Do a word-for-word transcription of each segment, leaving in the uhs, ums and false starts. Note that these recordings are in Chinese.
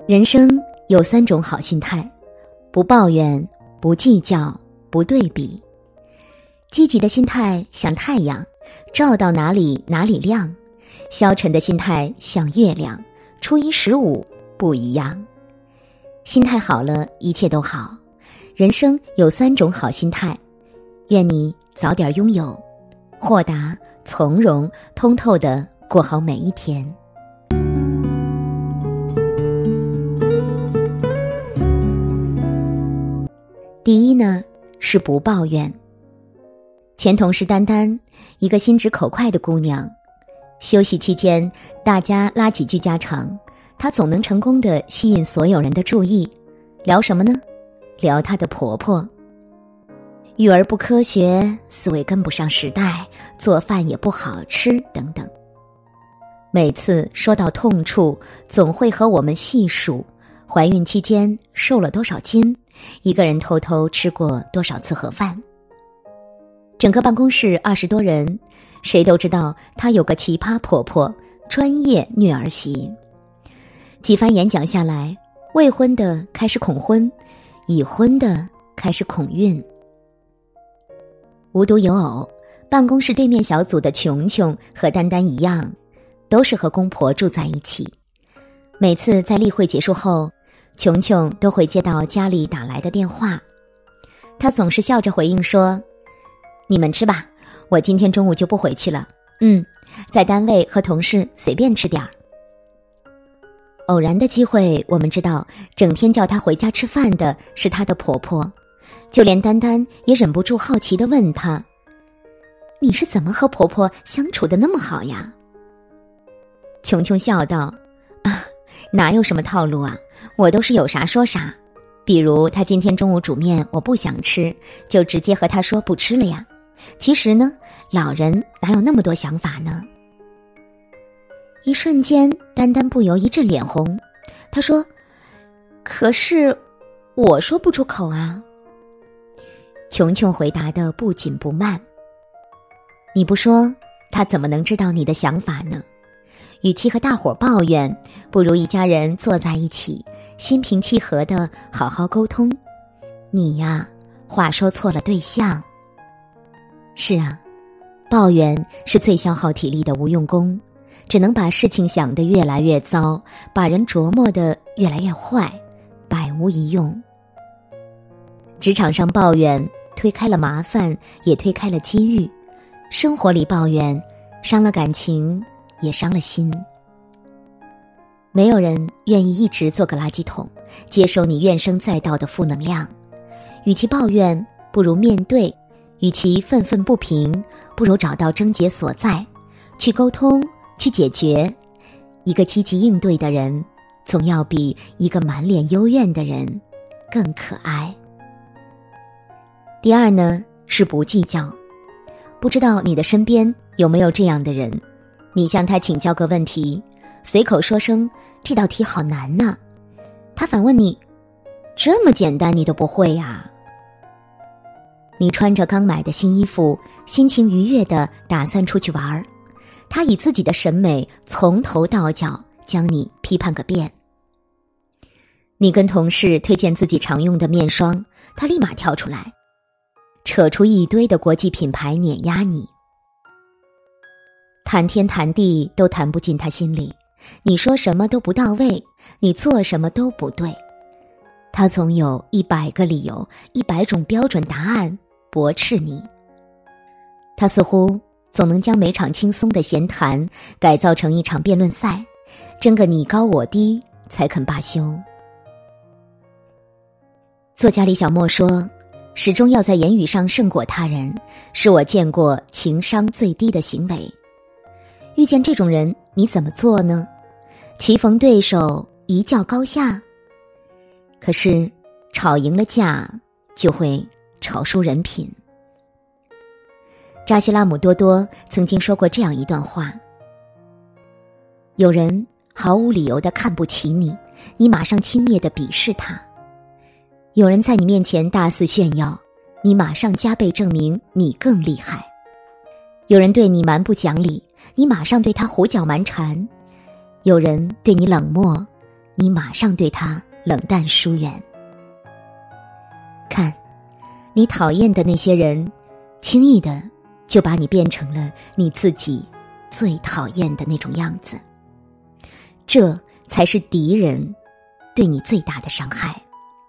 人生有三种好心态：不抱怨，不计较，不对比。积极的心态像太阳，照到哪里哪里亮；消沉的心态像月亮，初一十五不一样。心态好了，一切都好。人生有三种好心态，愿你早点拥有，豁达、从容、通透地过好每一天。第一呢，是不抱怨。前同事丹丹，一个心直口快的姑娘，休息期间大家拉几句家常，她总能成功地吸引所有人的注意。聊什么呢？聊她的婆婆。育儿不科学，思维跟不上时代，做饭也不好吃等等。每次说到痛处，总会和我们细数怀孕期间瘦了多少斤，一个人偷偷吃过多少次盒饭。整个办公室二十多人，谁都知道她有个奇葩婆婆，专业虐儿媳。几番演讲下来，未婚的开始恐婚，已婚的开始恐孕。无独有偶，办公室对面小组的琼琼和丹丹一样，都是和公婆住在一起。每次在例会结束后，琼琼都会接到家里打来的电话，她总是笑着回应说：你们吃吧，我今天中午就不回去了。嗯，在单位和同事随便吃点儿。偶然的机会，我们知道整天叫她回家吃饭的是她的婆婆，就连丹丹也忍不住好奇地问她：你是怎么和婆婆相处得那么好呀？琼琼笑道：啊，哪有什么套路啊，我都是有啥说啥。比如她今天中午煮面我不想吃，就直接和她说不吃了呀。其实呢，老人哪有那么多想法呢？一瞬间，丹丹不由一阵脸红。她说：可是我说不出口啊。琼琼回答得不紧不慢：你不说，她怎么能知道你的想法呢？与其和大伙抱怨，不如一家人坐在一起，心平气和地好好沟通。你呀，话说错了对象。是啊，抱怨是最消耗体力的无用功，只能把事情想得越来越糟，把人琢磨得越来越坏，百无一用。职场上抱怨推开了麻烦，也推开了机遇；生活里抱怨伤了感情，也伤了心。没有人愿意一直做个垃圾桶，接受你怨声载道的负能量。与其抱怨，不如面对；与其愤愤不平，不如找到症结所在，去沟通，去解决。一个积极应对的人，总要比一个满脸幽怨的人更可爱。第二呢，是不计较。不知道你的身边有没有这样的人，你向他请教个问题，随口说声这道题好难呢，他反问你：这么简单你都不会呀？你穿着刚买的新衣服，心情愉悦地打算出去玩，他以自己的审美从头到脚将你批判个遍。你跟同事推荐自己常用的面霜，他立马跳出来，扯出一堆的国际品牌碾压你。谈天谈地都谈不进他心里，你说什么都不到位，你做什么都不对，他总有一百个理由，一百种标准答案驳斥你。他似乎总能将每场轻松的闲谈改造成一场辩论赛，争个你高我低才肯罢休。作家李小沫说，始终要在言语上胜过他人，是我见过情商最低的行为。遇见这种人，你怎么做呢？棋逢对手，一较高下？可是吵赢了架，就会吵输人品。扎西拉姆多多曾经说过这样一段话：有人毫无理由地看不起你，你马上轻蔑地鄙视他；有人在你面前大肆炫耀，你马上加倍证明你更厉害；有人对你蛮不讲理，你马上对他胡搅蛮缠；有人对你冷漠， 你马上对他冷淡疏远。看，你讨厌的那些人，轻易的就把你变成了你自己最讨厌的那种样子。这才是敌人对你最大的伤害。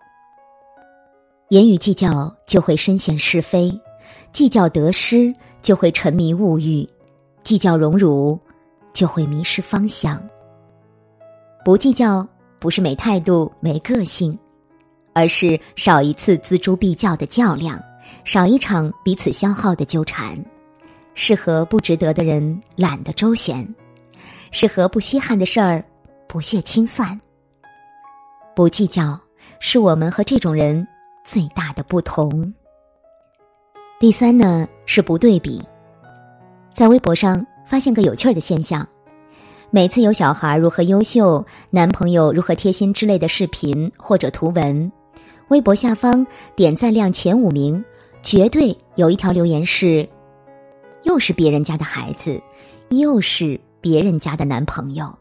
言语计较就会深陷是非，计较得失就会沉迷物欲，计较荣辱就会迷失方向。不计较不是没态度没个性，而是少一次锱铢必较的较量，少一场彼此消耗的纠缠，是和不值得的人懒得周旋，是和不稀罕的事儿不屑清算。不计较是我们和这种人最大的不同。第三呢，是不对比。在微博上发现个有趣的现象，每次有小孩如何优秀，男朋友如何贴心之类的视频或者图文，微博下方点赞量前五名绝对有一条留言是：又是别人家的孩子，又是别人家的男朋友。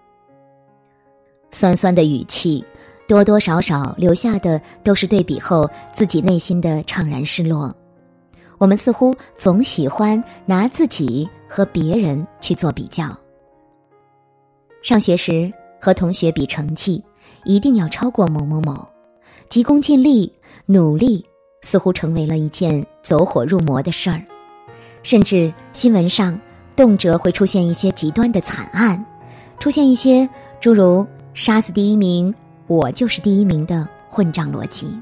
酸酸的语气多多少少留下的都是对比后自己内心的怅然失落。我们似乎总喜欢拿自己和别人去做比较。上学时和同学比成绩，一定要超过某某某，急功近利，努力似乎成为了一件走火入魔的事儿。甚至新闻上动辄会出现一些极端的惨案，出现一些诸如杀死第一名，我就是第一名的混账逻辑。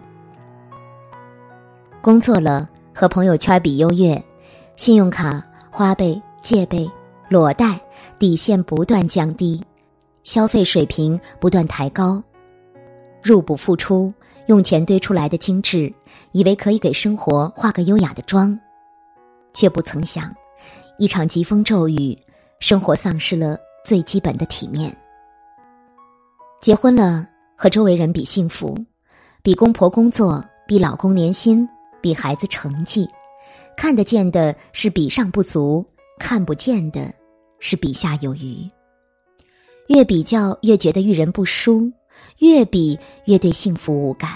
工作了和朋友圈比优越，信用卡、花呗、借呗、裸贷，底线不断降低，消费水平不断抬高，入不敷出，用钱堆出来的精致，以为可以给生活化个优雅的妆，却不曾想，一场疾风骤雨，生活丧失了最基本的体面。结婚了，和周围人比幸福，比公婆工作，比老公年薪，比孩子成绩，看得见的是比上不足，看不见的是比下有余。越比较越觉得遇人不淑，越比越对幸福无感。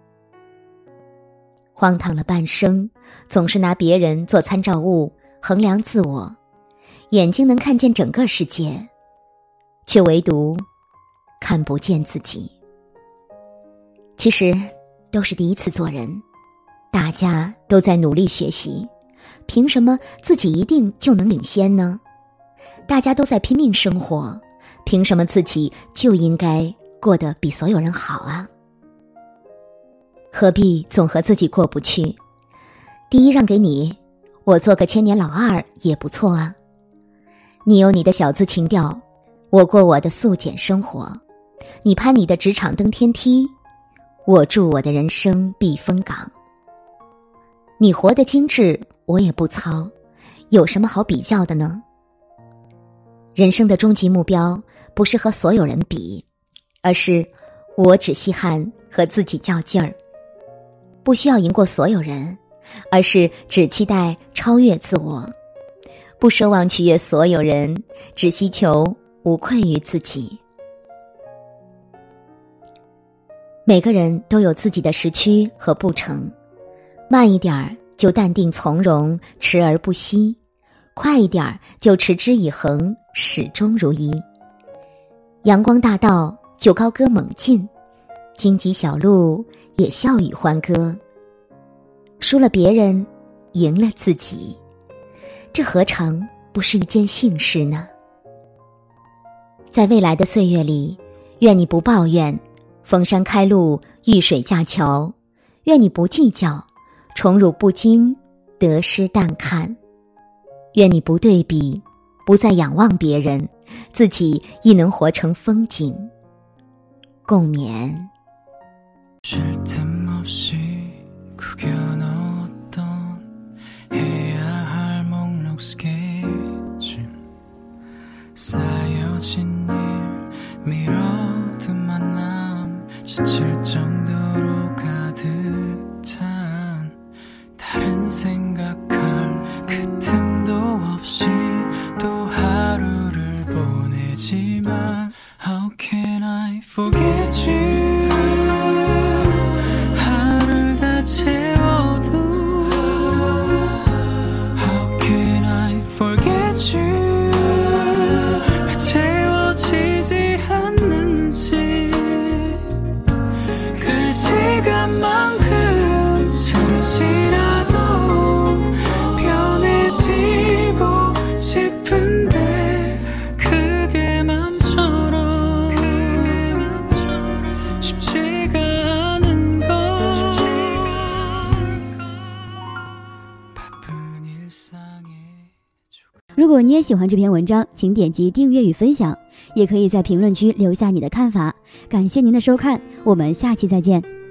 荒唐了半生，总是拿别人做参照物衡量自我，眼睛能看见整个世界，却唯独看不见自己。其实都是第一次做人，大家都在努力学习，凭什么自己一定就能领先呢？大家都在拼命生活，凭什么自己就应该过得比所有人好啊？何必总和自己过不去？第一让给你，我做个千年老二也不错啊。你有你的小资情调，我过我的素简生活。你攀你的职场登天梯，我住我的人生避风港。你活得精致，我也不糙，有什么好比较的呢？人生的终极目标不是和所有人比，而是我只稀罕和自己较劲儿。不需要赢过所有人，而是只期待超越自我。不奢望取悦所有人，只希求无愧于自己。每个人都有自己的时区和步程，慢一点儿就淡定从容，持而不息；快一点儿就持之以恒，始终如一。阳光大道就高歌猛进，荆棘小路也笑语欢歌。输了别人，赢了自己，这何尝不是一件幸事呢？在未来的岁月里，愿你不抱怨，逢山开路，遇水架桥；愿你不计较，宠辱不惊，得失淡看；愿你不对比，不再仰望别人，自己亦能活成风景。共勉。쉴 틈 없이 구겨넣었던 해야 할 목록 스케줄 쌓여진 일 미뤄둔 만남 지칠 정도로 가득 찬 다른 생각할 그 틈도 없이 또 하루를 보내지만 How can I forget 如果你也喜欢这篇文章，请点击订阅与分享，也可以在评论区留下你的看法。感谢您的收看，我们下期再见。